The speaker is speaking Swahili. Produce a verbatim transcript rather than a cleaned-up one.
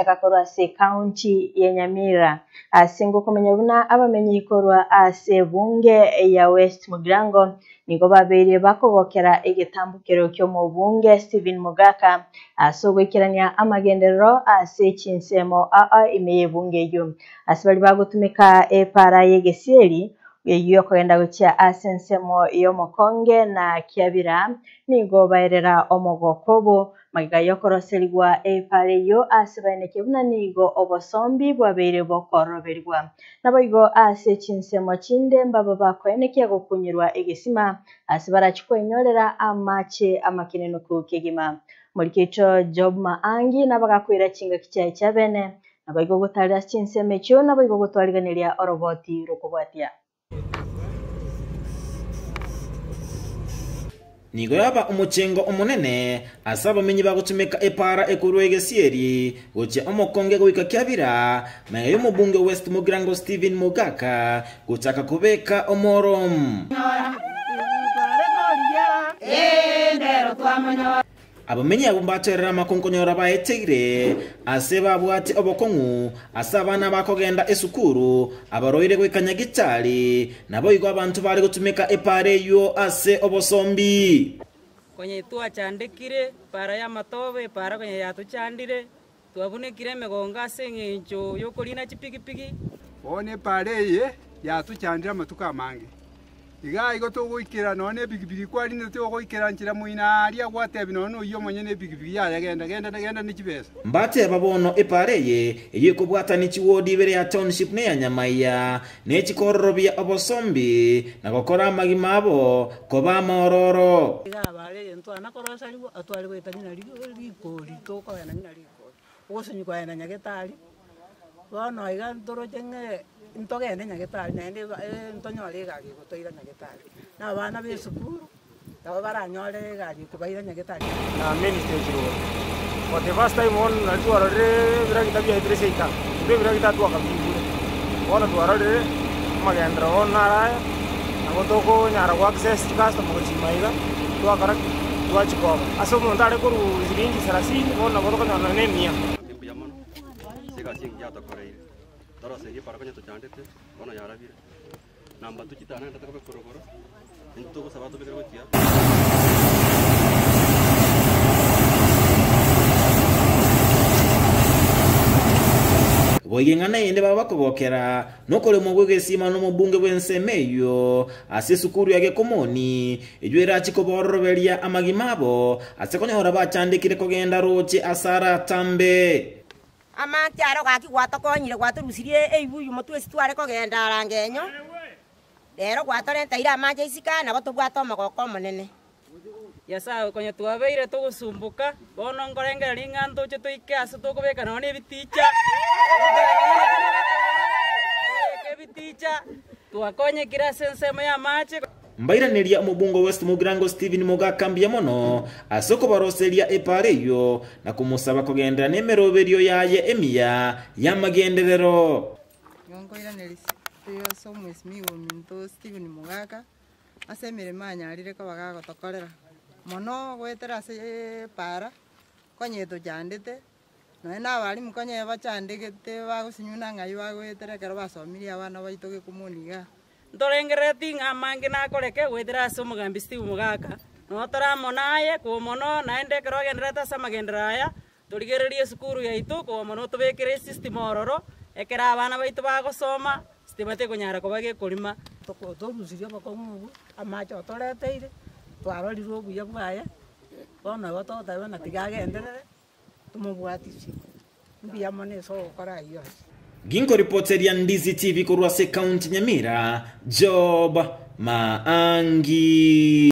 chakakorwa se county ya Nyamira asingo kumenya buna abamenyi ikorwa ase bunge ya West Mugirango niko babiri bakobokera igitambukiro cyo mu bunge Stephen Mugaka asogwekeranya amagenderero ase chinsemo aa imeye bunge yo asibali bagutumika epara yegesieri iyo kwenda gucha asensemo iyo mokonge na kiabira nigo baerera omogokobo magiga yokoroserigwa epare yo asibaneke buna nigo obosombi bwabere bokoroberwa naboigo ase chinsemo chinde mbaba bakweneke gukunyirwa egesima asibara chikwenyorera amache amakineno kukigima mulikecho Job Maangi nabagakwira chinga kichaye chabene naboigo gutarira chinseme cyo naboigo gutwariganiria oroboti rukubwatia nigo yaba umucengo umunene asaba menyi bagutumeka epara ekurwegesieri goche omokonge gwika kyabira mayo y'umubunge West Mugirango Stephen Mugaka gutaka kubeka omorom abamenyi abo mbaterera makonkonyora baeteire aseba bwati obokongu asabana bakogenda esukuru abaroire gwikanya gitali nabo igo abantu bari gutumika epare yo ase obosombi kwenye twachandikire para ya matobe para kwenye yatuchandire twabunekire megonga sengencho yokolina chipikipiki one pare ye yatuchandira matuka mange iga igo to goikira none bigibigi kwari ne to goikira nchira muina aria gwate binono iyo monyene bigibigi ya genda genda genda ni kibesa mbate babono epareye yiko bwata ni chiwodi bere ya township ne ya Nyamaya ne chikororobia obosombi na gokora magimabo koba mororo iga bale ento anakorosa libo atwali gwetanyina liko litoko yana nyina liko ogosenyi kwa yana nyagetali bono iga ntoro jenge ntogende nyagetali nende ntonyore gari gotoira nyagetali na bana be sukuru abo baranyore gari kubaira nyagetali na minister jiro for the first time on na tuarore bira kitabia idrese ita bira kitatu akabibule ona tuarore magendra ona raya na gotoko nyara kwa access customer chimaiga tuakara tuachikoba aso montare koru ziringi thelathini ona gotoko na nemia sega sing ya tokoreire toro segi para kanya to chandete ona yara vira namba tu chitana ndata ko korokoro into ko sabato be kerwatia boyengana yende baba kobokera nokole mugwegesima no mubunge bwensemeyo ase sukuru yage komoni ejwera chikoboroberia amagimabo asekonyora bachandikire kogenda roche asara tambe amanti aro gaki gwatokonyire gwaturusirie eibuyu mutwesi tware kogenda rangenyo rero gwatorenta ira amanje isika na batubwato magoko munene yasa konye twabeire tugusumbuka bono ngorengera ringanto cyo tuike aso tugubeka none biticha ke biticha twakonye kira sensemo ya mache mbairaniria omubungo West Mugirango Stephen Mugaka mbia mono asoko baroseria epareyo na kumusaba kugendera nemeroberio yaye emia ya magenderero yongo iranelisi yo somwes miwo minto Stephen Mugaka asemere manyarire ko bagago tokorera mono gwetera se para konyeto jandete no na bari mukonye bachandegete bagusinyuna ngai bagwetera kero basomiri abana baitoge kumuniga ndorengereti ngamangi nakoreke gwethira ase omogambi Stephen Mugaka no toramonaye kumono naende kerogendereta ase amagendera aya torigererie sukuru yaitu kumono tubekere system ororo ekera abana baitu bagosoma sitemate konyara kobage kurima torusirie bakomugu amacho toreteire twarorirwo buya bwaya bona gototabe na tigagenderere tumubwatisi mbiya mone so kora iyo Ginko reporteria Ndizi T V kurwa se county Nyamira Job Maangi.